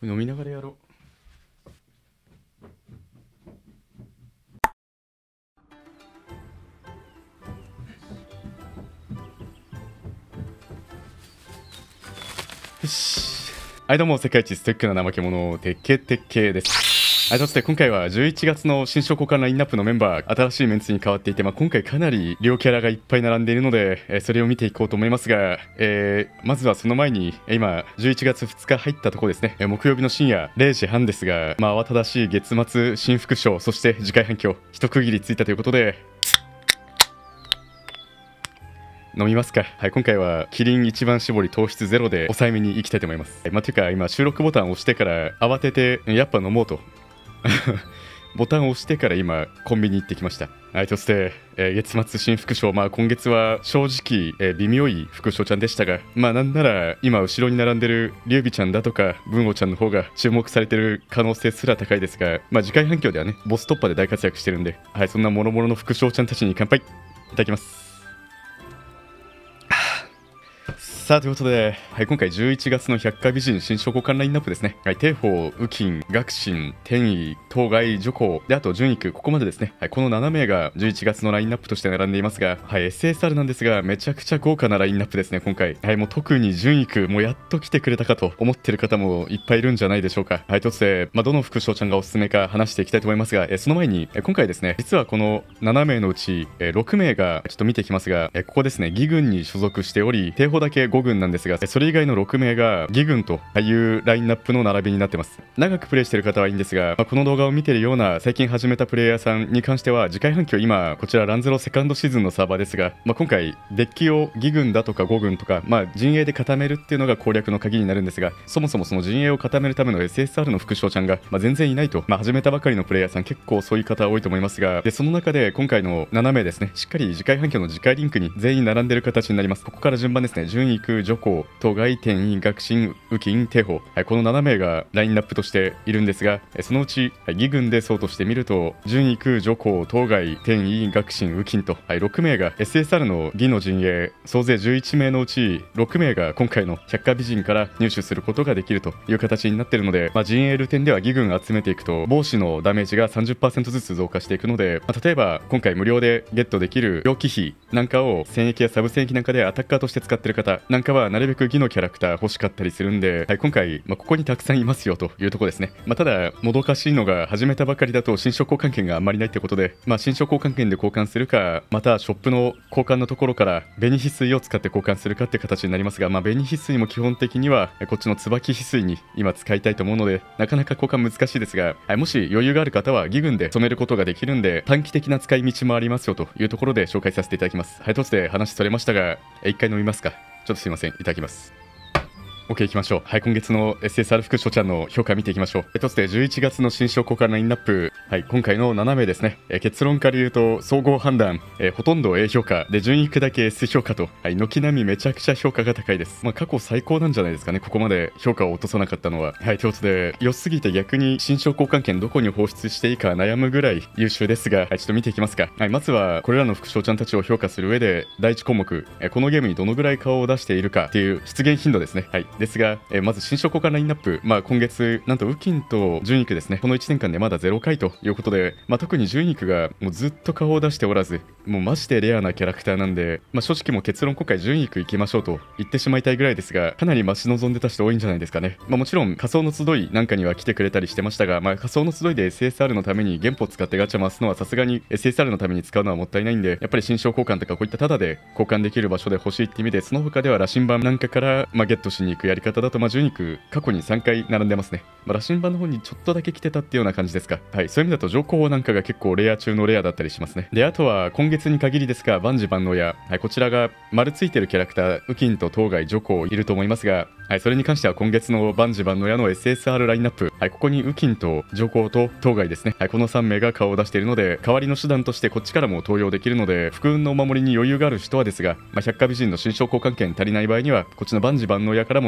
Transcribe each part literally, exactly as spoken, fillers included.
飲みながらやろう。よし。はい、どうも、世界一ストイックな怠け者、てっけてっけです。はい、そして今回はじゅういちがつの新書交換ラインナップのメンバー、新しいメンツに変わっていて、まあ、今回かなり両キャラがいっぱい並んでいるので、えー、それを見ていこうと思いますが、えー、まずはその前に、今、じゅういちがつふつか入ったところですね、えー、木曜日の深夜れいじはんですが、まあ、慌ただしい月末新副賞、そして次回反響、一区切りついたということで、飲みますか。はい、今回はキリン一番搾り糖質ゼロで抑えめにいきたいと思います。はい、まあ、というか今収録ボタンを押してから慌ててやっぱ飲もうとボタンを押してから今コンビニ行ってきました。はい、そして、えー、月末新副賞、まあ今月は正直、えー、微妙い副賞ちゃんでしたが、まあなんなら今後ろに並んでるリュウビちゃんだとか文吾ちゃんの方が注目されてる可能性すら高いですが、まあ次回反響ではねボス突破で大活躍してるんで、はい、そんな諸々の副賞ちゃんたちに乾杯いただきます。さあということで、はい、今回じゅういちがつの百花美人新書交換ラインナップですね。はい、帝宝、雨金、学信、天意、当該、女皇で、あと順育、ここまでですね。はい、このななめいがじゅういちがつのラインナップとして並んでいますが、はい、エスエスアール なんですが、めちゃくちゃ豪華なラインナップですね、今回。はい、もう特に順育、もうやっと来てくれたかと思ってる方もいっぱいいるんじゃないでしょうか。はい、ということで、まあ、どの副賞ちゃんがおすすめか話していきたいと思いますが、えその前に、え今回ですね、実はこのななめいのうち、えろくめいがちょっと見ていきますが、えここですね、義軍に所属しており、帝宝だけご軍なんですが、それ以外のろくめいが義軍というラインナップの並びになってます。長くプレイしてる方はいいんですが、まあ、この動画を見てるような最近始めたプレイヤーさんに関しては次回反響、今こちらランゼロセカンドシーズンのサーバーですが、まあ、今回デッキを義軍だとかご軍とか、まあ、陣営で固めるっていうのが攻略の鍵になるんですが、そもそもその陣営を固めるための エスエスアール の副将ちゃんが、まあ、全然いないと、まあ、始めたばかりのプレイヤーさん結構そういう方多いと思いますが、でその中で今回のななめいですね、しっかり次回反響の次回リンクに全員並んでる形になります。ここから順番ですね、順育、女皇、当該、天意、学信、雨金、帝宝、はい、このななめいがラインナップとしているんですが、そのうち、はい、義軍でそうとしてみると順育、女皇、当該、天意、学信、雨金と、はい、ろくめいが エスエスアール の義の陣営総勢じゅういちめいのうちろくめいが今回の百花美人から入手することができるという形になっているので、まあ、陣営ル点では義軍集めていくと帽子のダメージが さんじゅっパーセント ずつ増加していくので、まあ、例えば今回無料でゲットできる病気費なんかを戦役やサブ戦役なんかでアタッカーとして使ってる方なんかはなるべく義のキャラクター欲しかったりするんで、はい、今回、まあ、ここにたくさんいますよというところですね。まあ、ただもどかしいのが始めたばかりだと新書交換券があんまりないってことで、まあ、新書交換券で交換するか、またショップの交換のところから紅翡翠を使って交換するかって形になりますが、まあ、紅翡翠も基本的にはこっちの椿翡翠に今使いたいと思うのでなかなか交換難しいですが、はい、もし余裕がある方は義軍で染めることができるんで短期的な使い道もありますよというところで紹介させていただきます。はい、ということで話それましたが一回飲みますか。ちょっとすいません、いただきます。OK、 いきましょう。はい、今月の エスエスアール 副賞ちゃんの評価見ていきましょう。一つでじゅういちがつの新書交換ラインナップ、はい、今回のななめいですね。え結論から言うと総合判断、えほとんど A 評価で順育だけ S 評価と、はい、軒並みめちゃくちゃ評価が高いです。まあ、過去最高なんじゃないですかね、ここまで評価を落とさなかったのは。はい、ということで良すぎて逆に新書交換券どこに放出していいか悩むぐらい優秀ですが、はい、ちょっと見ていきますか。はい、まずはこれらの副賞ちゃんたちを評価する上で第一項目、えこのゲームにどのぐらい顔を出しているかっていう出現頻度ですね。はい、ですが、えまずまず新書交換ラインナップ、まあ、今月なんと雨金と順育ですね、このいちねんかんでまだゼロかいということで、まあ、特に順育がもうずっと顔を出しておらず、もうマジでレアなキャラクターなんで、まあ、正直もう結論今回順育行きましょうと言ってしまいたいぐらいですが、かなり待ち望んでた人多いんじゃないですかね。まあ、もちろん仮想の集いなんかには来てくれたりしてましたが、まあ、仮想の集いで エスエスアール のために原本使ってガチャ回すのはさすがに エスエスアール のために使うのはもったいないんで、やっぱり新書交換とかこういったタダで交換できる場所で欲しいって意味で、その他では羅針盤なんかから、まあ、ゲットしに行くやり方だと、まあ、順育過去にさんかい並んでますね。まあ、羅針盤の方にちょっとだけ来てたっていうような感じですか。はい、そういう意味だと上皇なんかが結構レア中のレアだったりしますね。で、あとは今月に限りですが万事万能や、はい、こちらが丸ついてるキャラクター雨金と当該女皇いると思いますが、はい、それに関しては今月の万事万能やの エスエスアール ラインナップ、はい、ここに雨金と女皇と当該ですね、はい、このさんめいが顔を出しているので、代わりの手段としてこっちからも登用できるので、福運のお守りに余裕がある人はですが、まあ、百花美人の新書交換券足りない場合にはこっちの万事万能やからも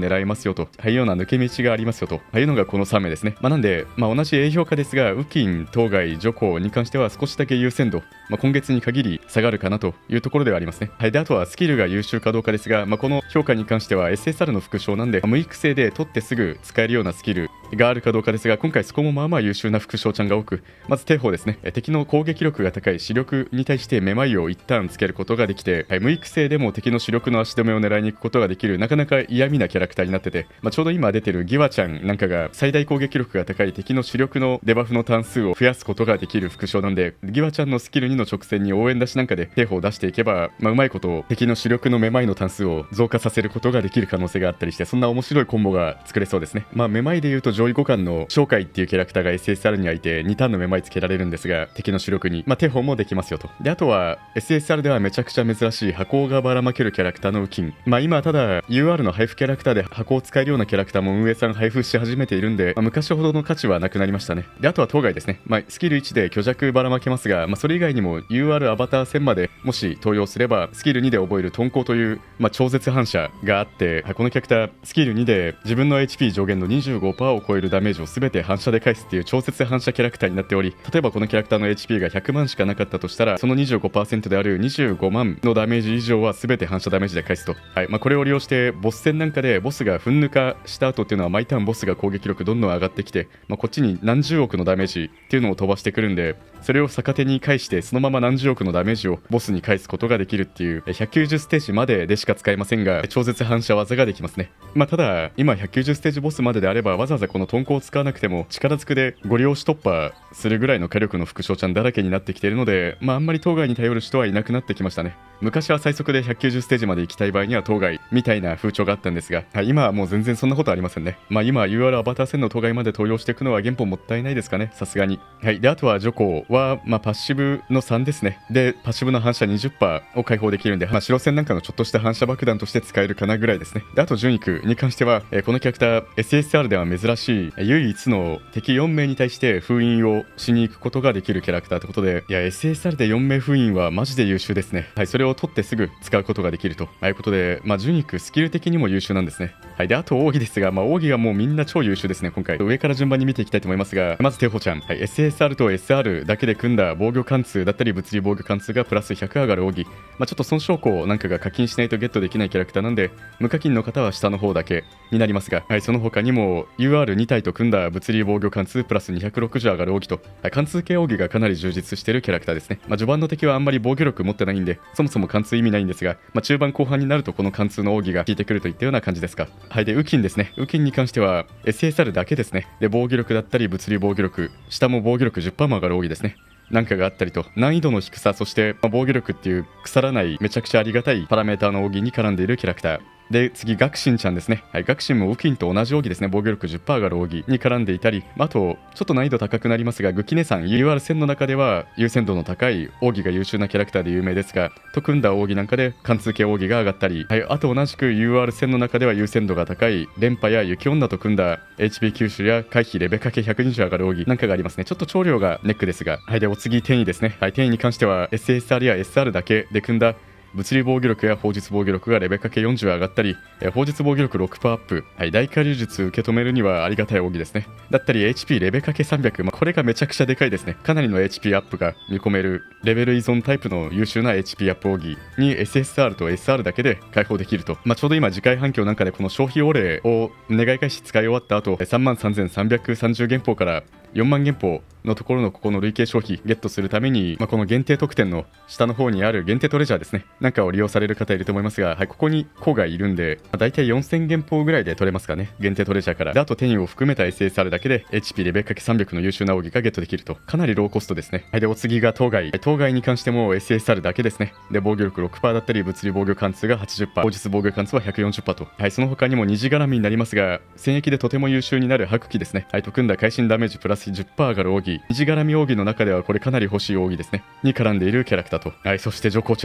狙えますよと、ああいうような抜け道がありますよと、ああいうのがこのさん名ですね。まあ、なんで、まあ、同じ A 評価ですが、ウキン、当該、ジョコに関しては少しだけ優先度、まあ、今月に限り下がるかなというところではありますね。はい、であとはスキルが優秀かどうかですが、まあ、この評価に関しては エスエスアール の副賞なんで、無育成で取ってすぐ使えるようなスキルがあるかどうかですが、今回そこもまあまあ優秀な副賞ちゃんが多く、まず帝砲ですね、敵の攻撃力が高い視力に対してめまいを一旦つけることができて、はい、無育成でも敵の視力の足止めを狙いに行くことができる、なかなか嫌味なキャラクターになってて、まあ、ちょうど今出てるギワちゃんなんかが最大攻撃力が高い敵の視力のデバフの単数を増やすことができる副賞なんで、ギワちゃんのスキルにの直線に応援出しなんかで帝砲を出していけば、まあ、うまいこと敵の視力のめまいの単数を増加させることができる可能性があったりして、そんな面白いコンボが作れそうですね。まあめまいでいうと上位互換の紹介っていうキャラクターが エスエスアール にはいてにターンのめまいつけられるんですが、敵の視力にまあ帝砲もできますよと。であとは エスエスアール ではめちゃくちゃ珍しい箱がばらまけるキャラクターのウキン、まあ今ただ ユーアール の配布キャラクターで箱を使えるようなキャラクターも運営さん配布し始めているんで、まあ、昔ほどの価値はなくなりましたね。であとは当該ですね、まあ、スキルいちで虚弱ばらまけますが、まあ、それ以外にも ユーアール アバター戦までもし登用すればスキルにで覚える遁甲という、まあ、超絶反射があって、このキャラクタースキルにで自分の エイチピー 上限の にじゅうごパーセント を超えるダメージを全て反射で返すっていう超絶反射キャラクターになっており、例えばこのキャラクターの エイチピー がひゃくまんしかなかったとしたら、その にじゅうごパーセント であるにじゅうごまんのダメージ以上は全て反射ダメージで返すと。はい、まあ、これを利用してボス戦なんかでボスがふん抜かした後っていうのは毎ターンボスが攻撃力どんどん上がってきて、まあ、こっちに何十億のダメージっていうのを飛ばしてくるんで、それを逆手に返してそのまま何十億のダメージをボスに返すことができるっていうひゃくきゅうじゅうステージまででしか使えませんが、超絶反射技ができますね。まあ、ただ今ひゃくきゅうじゅうステージボスまでであればわざわざこの遁甲を使わなくても力ずくでご利用し突破するぐらいの火力の副将ちゃんだらけになってきているので、まあ、あんまり当該に頼る人はいなくなってきましたね。昔は最速でひゃくきゅうじゅうステージまで行きたい場合には当該みたいな風潮があったんですが、はい、今はもう全然そんなことありませんね。まあ今 ユーアール アバター戦の当該まで登用していくのは原本もったいないですかね、さすがに。はい、であとはジョコは、まあ、パッシブのさんですね。でパッシブの反射 にじゅっパーセント を解放できるんで、まあ、白線なんかのちょっとした反射爆弾として使えるかなぐらいですね。であと順育に関しては、えー、このキャラクター エスエスアール では珍しい唯一の敵よん名に対して封印をしに行くことができるキャラクターということで、いや エスエスアール でよん名封印はマジで優秀ですね。はい、それを取ってすぐ使うことができるということで、まあ順育スキル的にも優秀なんですね。はい、であと奥義ですが、まあ奥義がもうみんな超優秀ですね。今回上から順番に見ていきたいと思いますが、まずテホちゃん、はい、エスエスアール と エスアール だけで組んだ防御貫通だったり物理防御貫通がプラスひゃく上がる奥義、まあ、ちょっと損傷項なんかが課金しないとゲットできないキャラクターなんで、無課金の方は下の方だけになりますが、はい、その他にも ユーアールに 体と組んだ物理防御貫通プラスにひゃくろくじゅう上がる奥義と、はい、貫通系奥義がかなり充実しているキャラクターですね。まあ、序盤の敵はあんまり防御力持ってないんでそもそも貫通意味ないんですが、まあ、中盤後半になるとこの貫通の奥義が効いてくるといったような感じですか。はい、でウキンですね。ウキンに関しては エスエスアール だけですね。で防御力だったり物理防御力、下も防御力 じゅっパーセント も上がる奥義ですね。なんかがあったりと、難易度の低さ、そして、まあ、防御力っていう腐らないめちゃくちゃありがたいパラメーターの奥義に絡んでいるキャラクターで、次学信ちゃんですね。はい、学信もウキンと同じ奥義ですね。防御力 じゅっパーセント 上がる奥義に絡んでいたり、あとちょっと難易度高くなりますが、グキネさん ユーアール 戦の中では優先度の高い奥義が優秀なキャラクターで有名ですが、と組んだ奥義なんかで貫通系奥義が上がったり、はい、あと同じく ユーアール 戦の中では優先度が高い連覇や雪女と組んだ エイチピー 吸収や回避レベかけひゃくにじゅう上がる奥義なんかがありますね。ちょっと調量がネックですが、はい、でお次転移ですね。はい、転移に関しては エスエスアール や エスアール だけで組んだ物理防御力や砲術防御力がレベかけよんじゅう上がったり、えー、砲術防御力 ろくパーセント アップ、はい、大火流術受け止めるにはありがたい奥義ですね。だったり エイチピー レベかけさんびゃく、まあ、これがめちゃくちゃでかいですね。かなりの エイチピー アップが見込めるレベル依存タイプの優秀な エイチピー アップ奥義に エスエスアール と エスアール だけで解放できると、まあ、ちょうど今次回反響なんかでこの消費お礼を願い返し使い終わった後 さんまんさんぜんさんびゃくさんじゅう 元宝からよんまん元宝のところのここの累計消費ゲットするために、まあ、この限定特典の下の方にある限定トレジャーですねなんかを利用される方いると思いますが、はい、ここに子がいるんで、まあ、大体よんせん元宝ぐらいで取れますかね、限定トレジャーから。であと転移を含めた エスエスアール だけで エイチピー レベかけさんびゃくの優秀な奥義がゲットできると、かなりローコストですね。はい、でお次が当該。当該に関しても エスエスアール だけですね。で防御力 ろくパーセント だったり物理防御貫通が はちじゅっパーセント、砲術防御貫通は ひゃくよんじゅっパーセント と、はい、その他にも二次絡みになりますが、戦役でとても優秀になる白騎ですね。はい、と組んだ会心ダメージプラス じゅっパーセント 上がる奥義、二次絡み奥義の中ではこれかなり欲しい奥義ですねに絡んでいるキャラクターと、はい、そしてジョコちゃん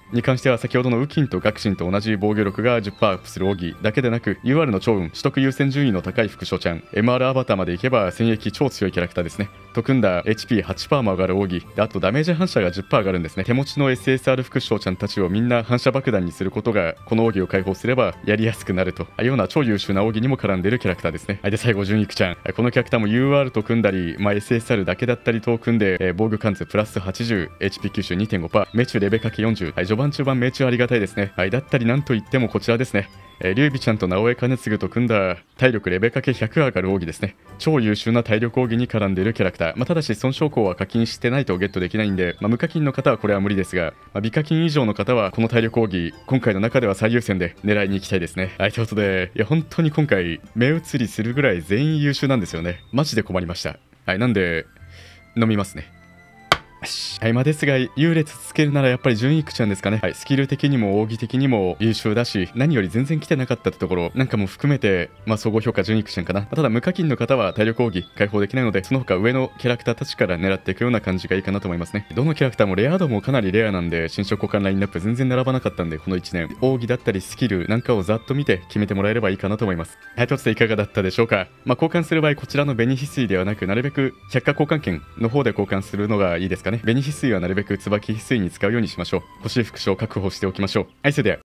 に関しては先ほどのウキンとガクシンと同じ防御力が じゅっパーセント アップする奥義だけでなく ユーアール の超運取得優先順位の高い副将ちゃん エムアール アバターまでいけば戦役超強いキャラクターですねと組んだ エイチピーはちパーセント も上がる奥義であとダメージ反射が じゅっパーセント 上がるんですね。手持ちの エスエスアール 副将ちゃんたちをみんな反射爆弾にすることがこの奥義を解放すればやりやすくなるというような超優秀な奥義にも絡んでいるキャラクターですね。で最後純育ちゃん、このキャラクターも ユーアール と組んだり、まあ、エスエスアール だけだったりと組んで、えー、防御貫通プラス はちじゅう、エイチピー 吸収 にてんごパーセント、命中レベかけよんじゅう、はい、序盤中盤命中ありがたいですね。はい、だったりなんといってもこちらですね。えー、劉備ちゃんと直江兼次と組んだ体力レベかけひゃく上がる奥義ですね。超優秀な体力奥義に絡んでいるキャラクター、まあ、ただし損傷項は課金してないとゲットできないんで、まあ、無課金の方はこれは無理ですが、まあ、微課金以上の方はこの体力奥義今回の中では最優先で狙いに行きたいですね。はい、ということでいや本当に今回目移りするぐらい全員優秀なんですよね。マジで困りました。はい、なんで飲みますね。はい、まあですが優劣つけるならやっぱり純育ちゃんですかね。はい、スキル的にも奥義的にも優秀だし何より全然来てなかったってところなんかも含めて、まあ、総合評価純育ちゃんかな。ただ無課金の方は体力奥義解放できないのでその他上のキャラクターたちから狙っていくような感じがいいかなと思いますね。どのキャラクターもレア度もかなりレアなんで新書交換ラインナップ全然並ばなかったんでこのいちねん奥義だったりスキルなんかをざっと見て決めてもらえればいいかなと思います。はい、ということでいかがだったでしょうか。まあ、交換する場合こちらの紅翡翠ではなくなるべく百科交換券の方で交換するのがいいですかね。紅翡翠はなるべく椿翡翠に使うようにしましょう。欲しい副賞を確保しておきましょう。はい、それでは